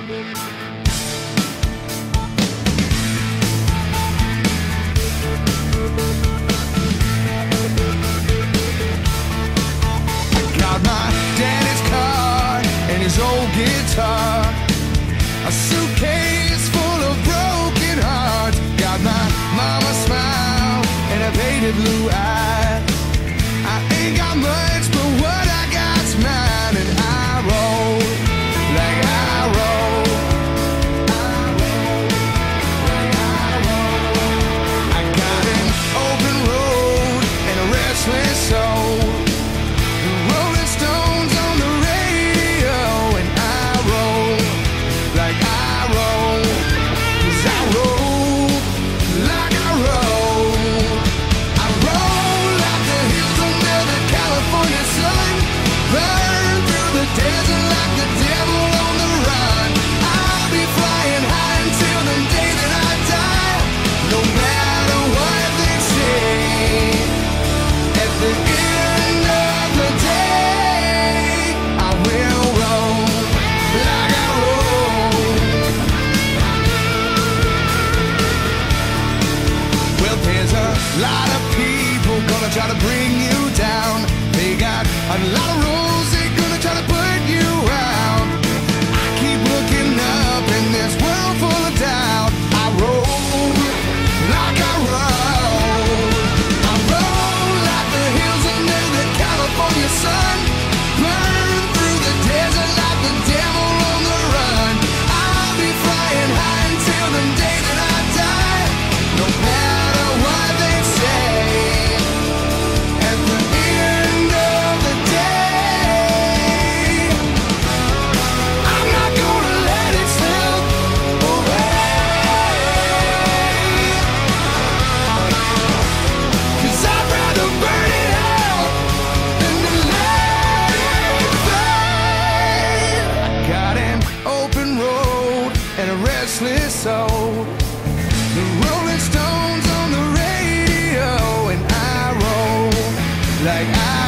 Guitar, a suitcase full of broken hearts. Got my mama's smile and her painted blue eyes. I ain't got much, but what I got's mine, and I roll like I roll. I got an open road and a restless soul. The Rolling Stones on the radio, and I roll like I roll, 'cause I roll like I roll. I roll like the hills under the California sun, burn through the desert like the devil on the run. I'll be flying high until the day that I die, no matter what they say. At the end of the day, I will roll like I roll. Well, there's a lot of people gonna try to bring you down. They got a lot of rules, they're gonna try to put you out. I keep looking up in this world full of doubt. I roll like I roll. I roll like the hills under the California sun, burn through the desert like the devil on the run. I'll be flying high until the day that I die, no matter what they say. At the end of the day, I'm not gonna let it slip away, 'cause I'd rather burn it out than to let it fade. I got an open road and a restless soul. The Rolling Stones on the radio, and I roll like I